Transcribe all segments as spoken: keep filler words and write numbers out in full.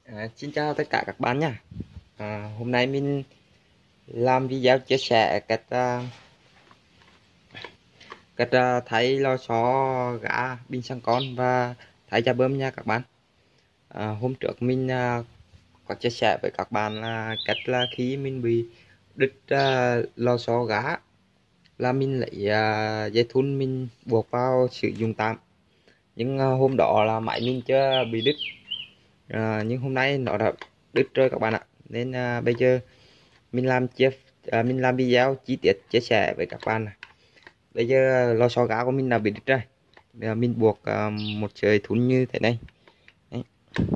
À, xin chào tất cả các bạn nha. À, hôm nay mình làm video chia sẻ cách à, cách à, thay lò xo gá pin xăng con và thay da bơm nha các bạn. À, hôm trước mình à, có chia sẻ với các bạn là cách là khi mình bị đứt à, lò xo gá là mình lấy à, dây thun mình buộc vào sử dụng tạm. Nhưng à, hôm đó là máy mình chưa bị đứt. À, nhưng hôm nay nó đã đứt rồi các bạn ạ. Nên à, bây giờ mình làm chia à, mình làm video chi tiết chia sẻ với các bạn này. Bây giờ lò xo gá của mình là bị đứt rồi. Bây giờ mình buộc à, một sợi thun như thế này. Đấy.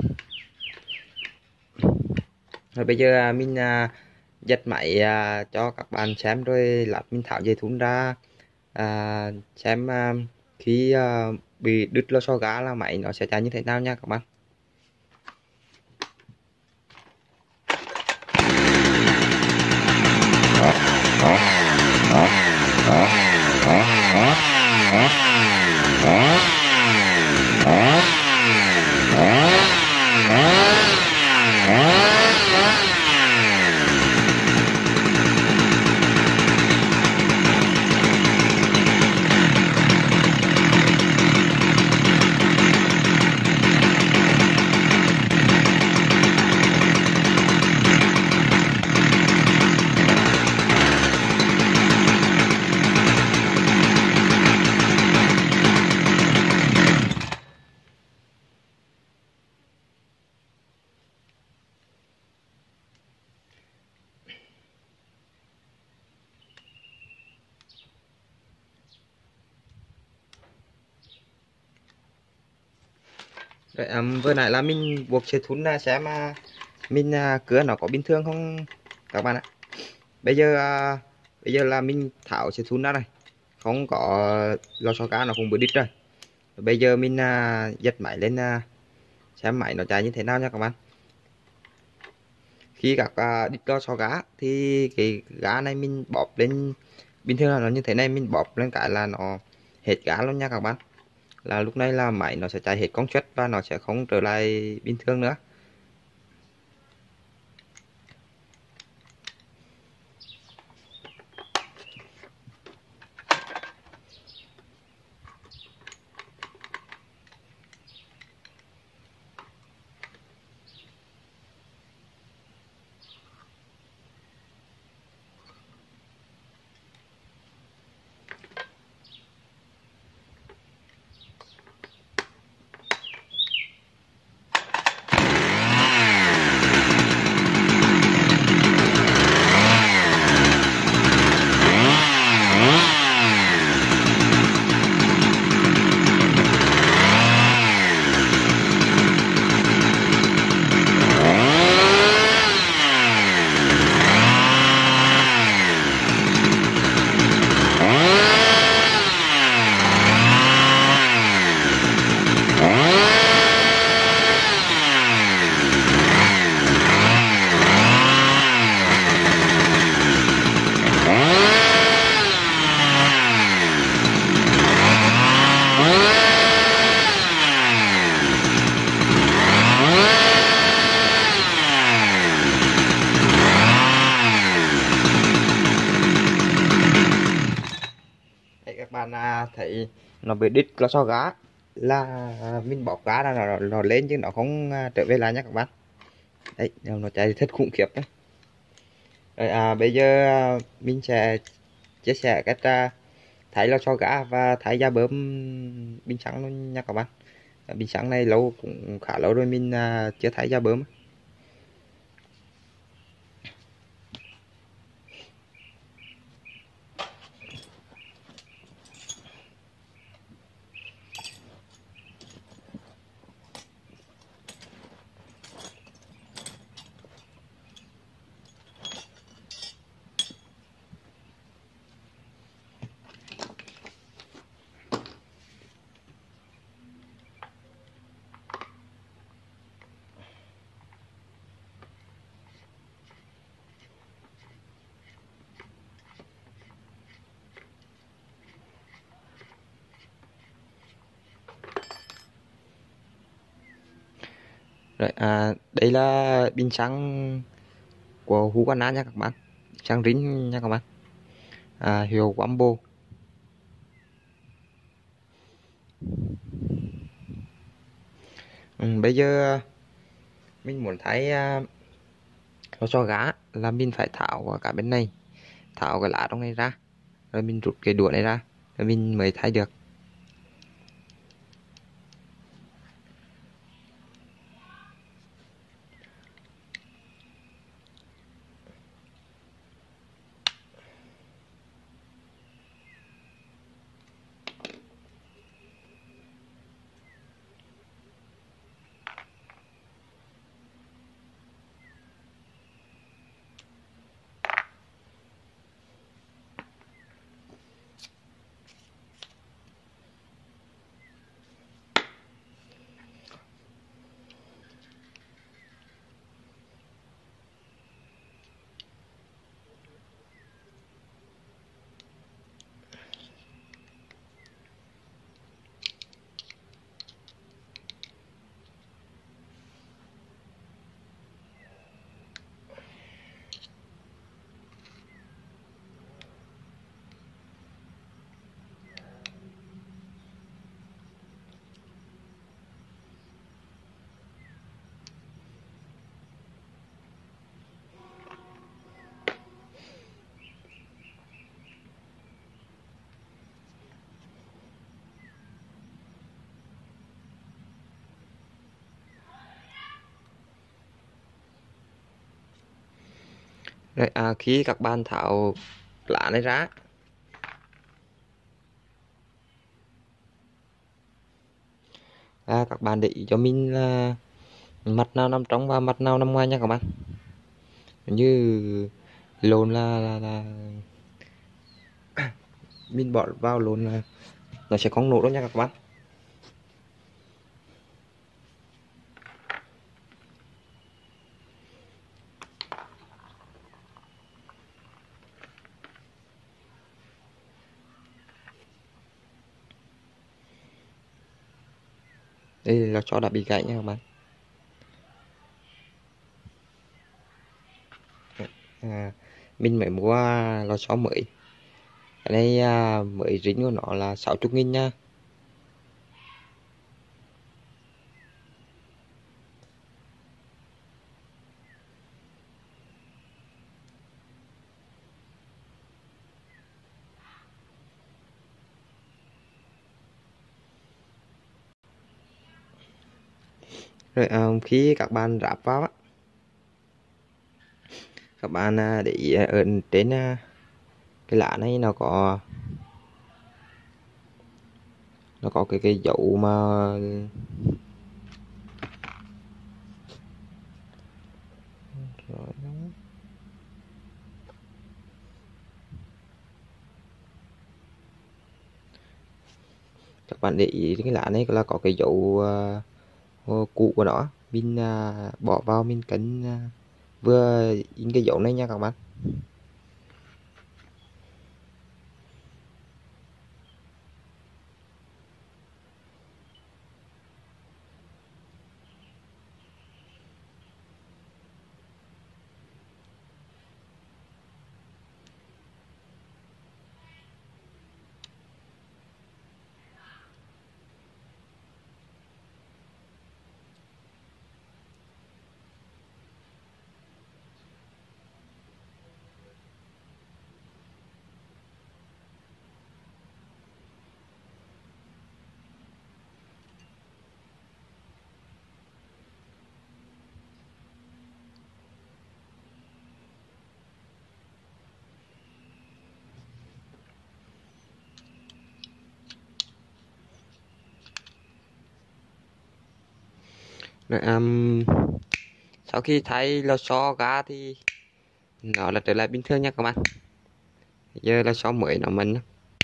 Rồi bây giờ à, mình à, dắt máy à, cho các bạn xem rồi lát mình tháo dây thun ra à, xem à, khi à, bị đứt lò xo gá là máy nó sẽ chạy như thế nào nha các bạn. Rồi, um, vừa nãy là mình buộc sợi thun là xem uh, mình uh, cưa nó có bình thường không các bạn ạ. Bây giờ uh, bây giờ là mình tháo sợi thun ra này, không có lò xo cá nó cũng bị đứt rồi. Bây giờ mình uh, dắt máy lên uh, xem máy nó chạy như thế nào nha các bạn. Khi các uh, đứt lò xo cá thì cái gá này mình bóp lên, bình thường là nó như thế này, mình bóp lên cái là nó hết gá luôn nha các bạn. Là lúc này là máy nó sẽ chạy hết công suất và nó sẽ không trở lại bình thường nữa. Đấy, các bạn à, thấy nó bị đứt lò xo gá là à, mình bóp gá ra nó, nó lên chứ nó không à, trở về lại nhé các bạn. Đấy, nó chạy thật khủng khiếp đấy. Rồi, à, bây giờ à, mình sẽ chia sẻ cách à, thay lò xo gá và thay da bơm pin xăng luôn nha các bạn. À, pin xăng này lâu cũng khá lâu rồi mình à, chưa thay da bơm. Rồi, à, đây là bình xăng của Husqvarna nha các bạn, xăng rin nha các bạn, à, hiệu Wambo. Ừ, bây giờ mình muốn thay à, lò xo gá là mình phải tháo cả bên này, tháo cái lá trong này ra, rồi mình rút cái đũa này ra, rồi mình mới thay được. Rồi, à, khi các bạn tháo lá này ra, à, các bạn để ý cho mình là mặt nào nằm trong và mặt nào nằm ngoài nha các bạn. Như lồn là, là, là mình bỏ vào lồn là nó sẽ không nổ đâu nha các bạn. Đây là cho đã bị gãy nha các bạn. À, mình mới mua lò xo mới, cái này à, mới rính của nó là sáu mươi nghìn nha. Rồi, à, khi các bạn ráp vào á, các bạn à, để ý ở trên à, cái lá này nó có nó có cái cái dấu mà các bạn để ý cái lá này là có cái dấu uh, cũ của nó, mình uh, bỏ vào mình cấn uh, vừa in cái dấu này nha các bạn. Rồi, um, sau khi thay lò xo ra thì nó là trở lại bình thường nha các bạn. Giờ là xo mới nó mình.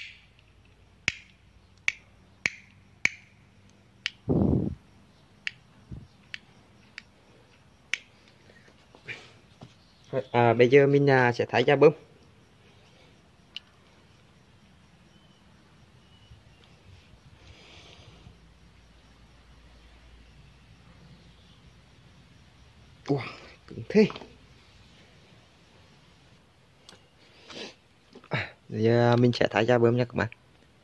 À, bây giờ mình à, sẽ thay ra bơm. Wow, cứng thế. À, giờ mình sẽ thải ra bơm nha các bạn.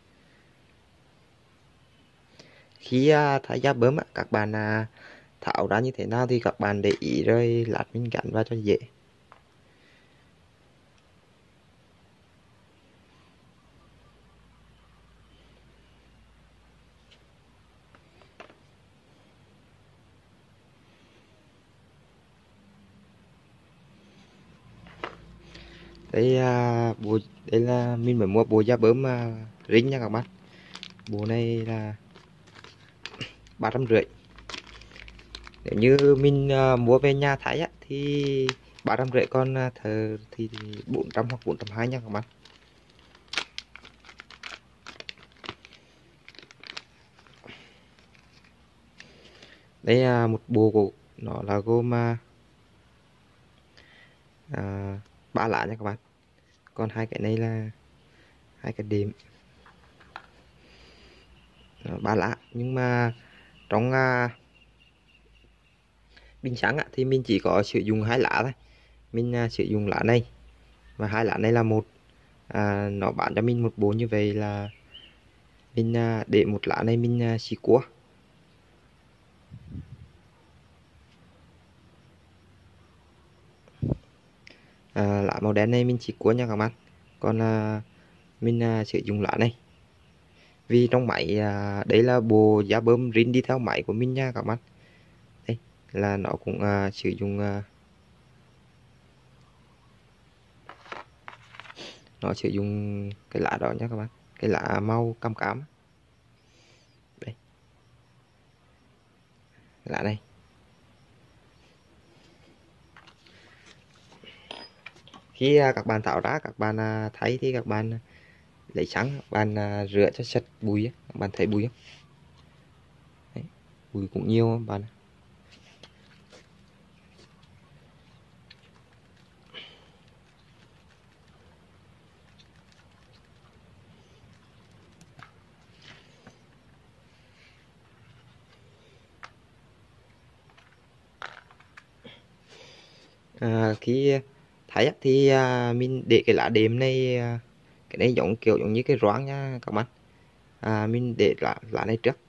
Khi à, thải ra bơm á, các bạn à, tháo ra như thế nào thì các bạn để ý rồi lát mình gắn vào cho dễ. Đây à, bộ đây là mình mới mua bộ da bơm à, ring nha các bạn. Bộ này là ba trăm rưỡi. Nếu như mình à, mua về nhà thái á, thì ba trăm rưỡi, còn à, thợ thì bốn trăm hoặc bốn trăm hai nha các bạn. Đây là một bộ của nó là gồm à, à, ba lá nha các bạn. Còn hai cái này là hai cái điểm ba lá, nhưng mà trong à, bình xăng á, thì mình chỉ có sử dụng hai lá thôi. Mình à, sử dụng lá này và hai lá này là một. À, nó bán cho mình một bộ như vậy là mình à, để một lá này mình à, xì cua. À, lá màu đen này mình xì cua nha các bạn. Còn à, mình à, sử dụng lá này vì trong máy à, đây là bộ giá bơm rin đi theo máy của mình nha các bạn. Đây là nó cũng à, sử dụng à, nó sử dụng cái lá đó nha các bạn, cái lá màu cam cam. Đây, lá này. Khi à, các bạn tháo ra, các bạn à, thấy thì các bạn lấy xăng, các bạn à, rửa cho sạch bụi á. Các bạn thấy bụi không? Đấy, bụi cũng nhiều các bạn. À, khi thấy á, thì à, mình để cái lá đệm này à, cái này giống kiểu giống như cái roáng nha các bạn. À, mình để lá lá này trước.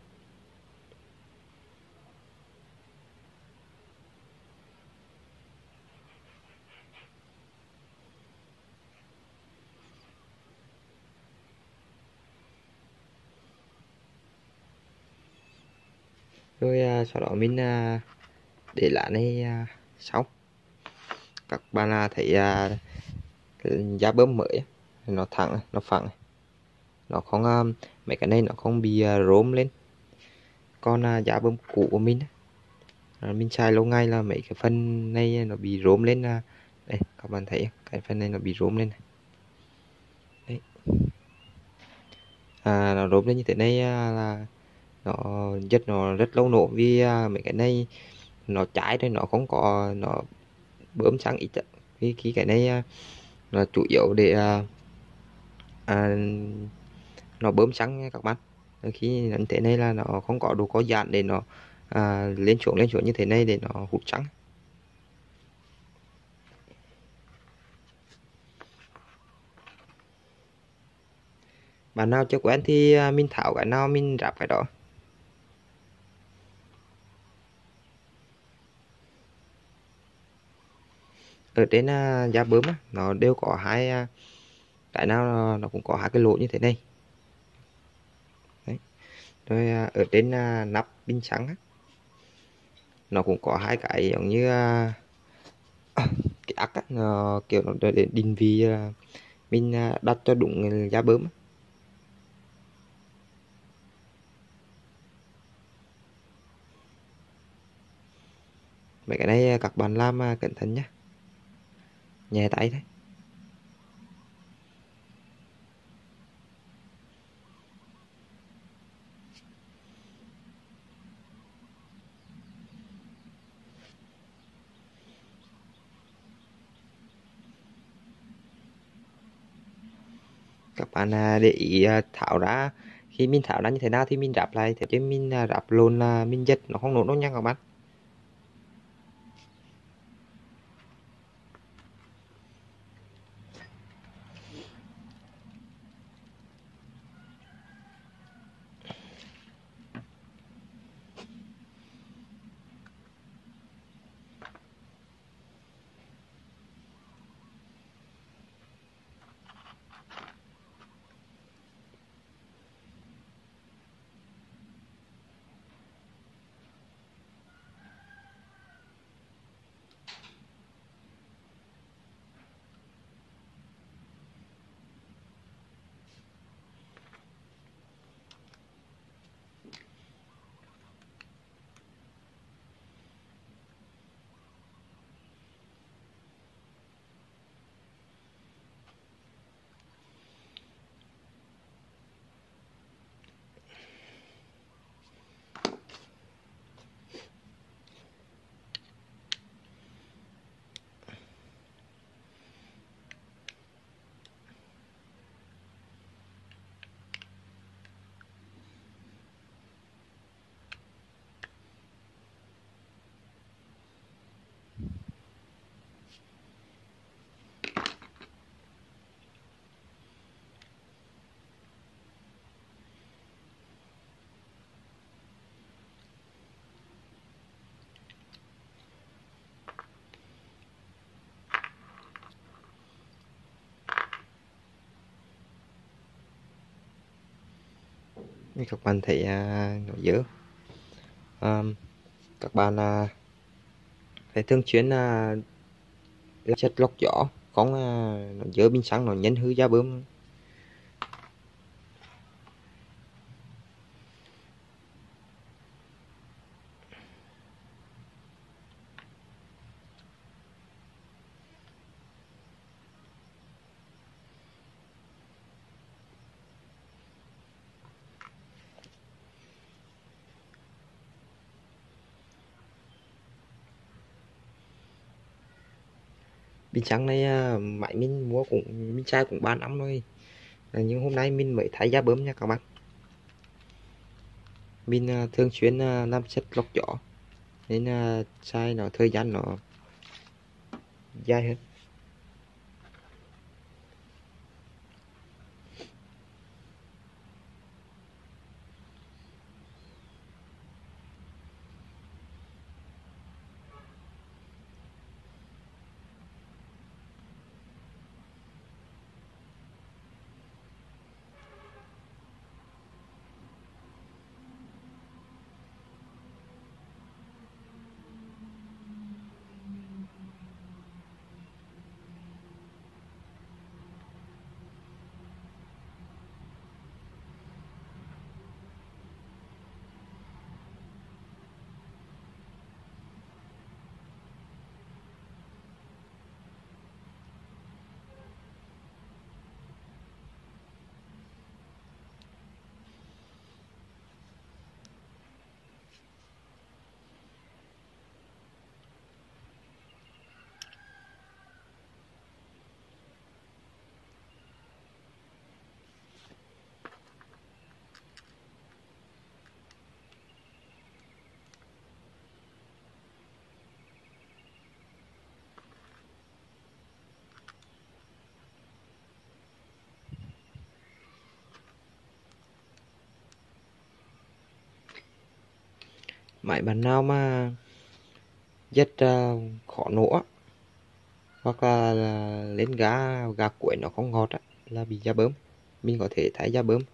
Rồi à, sau đó mình à, để lá này à, xong. Các bạn à, thấy à, giá bơm mới á, nó thẳng, nó phẳng, nó không à, mấy cái này nó không bị à, rôm lên. Còn à, giá bơm cũ của mình á, à, mình xài lâu ngày là mấy cái phần này nó bị rôm lên. À, đây các bạn thấy cái phần này nó bị rôm lên này. Đấy. À, nó rôm lên như thế này à, là nó rất nó rất lâu nổ, vì à, mấy cái này nó cháy rồi, nó không có nó bơm xăng ít á. Vì khi cái này à, nó chủ yếu để à, à, nó bơm xăng nha các bạn. Khi như thế này là nó không có độ có giãn để nó à, lên xuống lên xuống như thế này để nó hút xăng. Bạn nào chưa quen thì à, mình tháo cái nào mình ráp cái đó. Ở trên à, giá bơm á, nó đều có hai à, cái nào nó, nó cũng có hai cái lỗ như thế này. Đấy. Rồi à, ở trên à, nắp bình xăng á, nó cũng có hai cái giống như à, cái ắc á, nó kiểu nó để định vị à, mình à, đặt cho đúng giá bơm á. Mấy cái này à, các bạn làm à, cẩn thận nhé, nhẹ tay thôi. Các bạn à, để ý à, tháo ra, khi mình tháo ra như thế nào thì mình ráp lại, thế chứ mình à, ráp lộn là mình dứt nó không nổ đâu nha các bạn. như các bạn thấy à, nó dở. à, các bạn à, phải thường xuyên à, chất lọc gió, không à, nó dở pin xăng nó nhanh hư giá bơm. Pin xăng này à, máy mình mua cũng mình xài cũng ba năm rồi. À, nhưng hôm nay mình mới thay giá bơm nha các bạn. Mình à, thường xuyên à, làm chất lọc gió nên à, xài nó thời gian nó dài hơn. Máy bạn nào mà rất uh, khó nổ á, hoặc là, là lên ga ga cuối nó không ngọt á, là bị da bơm. Mình có thể thay da bơm.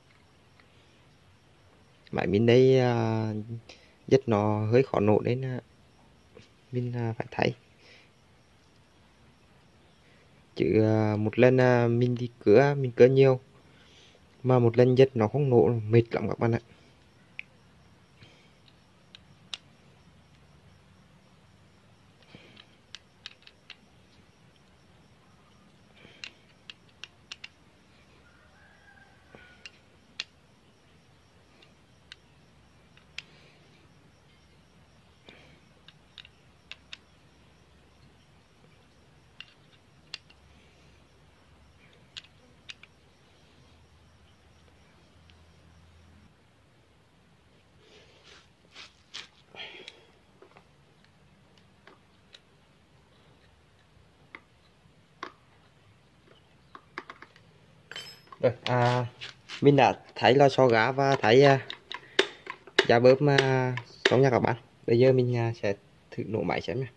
Máy mình đây uh, rất nó hơi khó nổ nên uh, mình uh, phải thay. Chứ uh, một lần uh, mình đi cưa mình cưa nhiều mà một lần rất nó không nổ, mệt lắm các bạn ạ. Rồi, à, mình đã thấy lò xo gá và thấy uh, da bơm uh, xong nha các bạn. Bây giờ mình uh, sẽ thử nổ máy xem nha.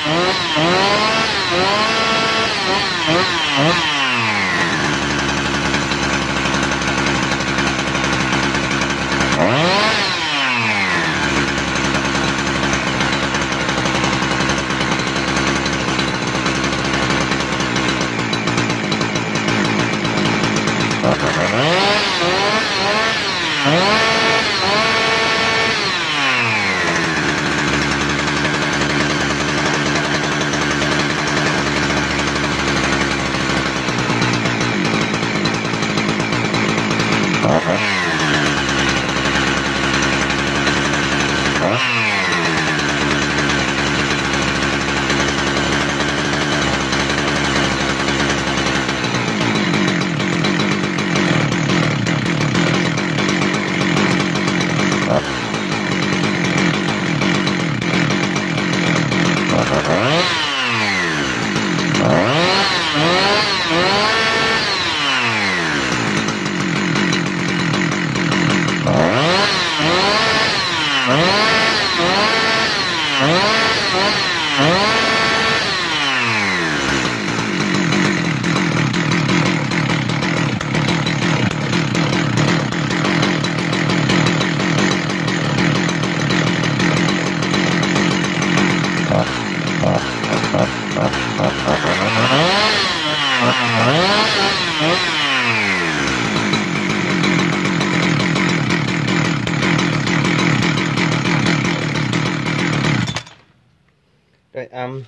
Rồi, um,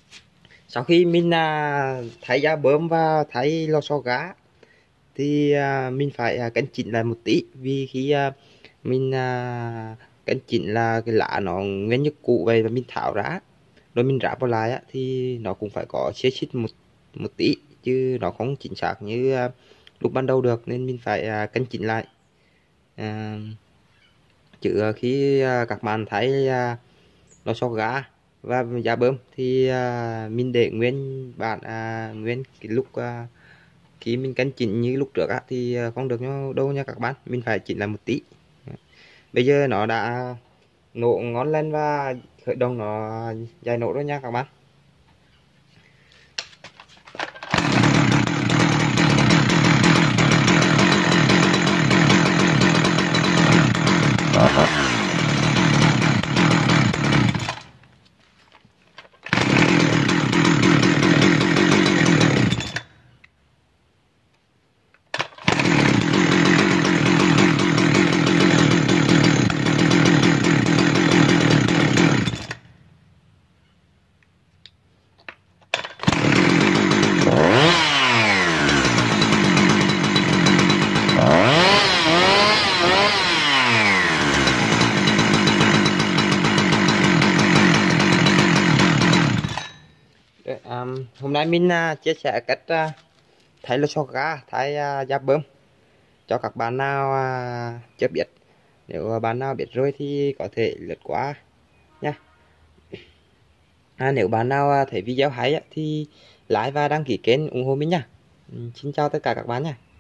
sau khi mình uh, thay giá bơm và thay lò xo gá thì uh, mình phải uh, cân chỉnh lại một tí, vì khi uh, mình uh, cân chỉnh là cái lá nó nguyên như cũ vậy và mình tháo ra rồi mình ráp vào lại á, thì nó cũng phải có xê xích một một tí, chứ nó không chính xác như uh, lúc ban đầu được, nên mình phải uh, cân chỉnh lại. uh, chứ uh, khi uh, các bạn thấy uh, lò xo gá và giá bơm thì uh, mình để nguyên bản uh, nguyên cái lúc uh, khi mình cân chỉnh như lúc trước á, thì uh, không được nhau đâu nha các bạn, mình phải chỉnh lại một tí. Bây giờ nó đã nổ ngon lên và khởi động nó dài nổ rồi nha các bạn. Um, hôm nay mình uh, chia sẻ cách uh, thay lò xo gá, thay uh, giá bơm cho các bạn nào uh, chưa biết. Nếu uh, bạn nào biết rồi thì có thể lướt qua nha. À, nếu bạn nào uh, thấy video hay uh, thì like và đăng ký kênh ủng hộ mình nha. Um, xin chào tất cả các bạn nha.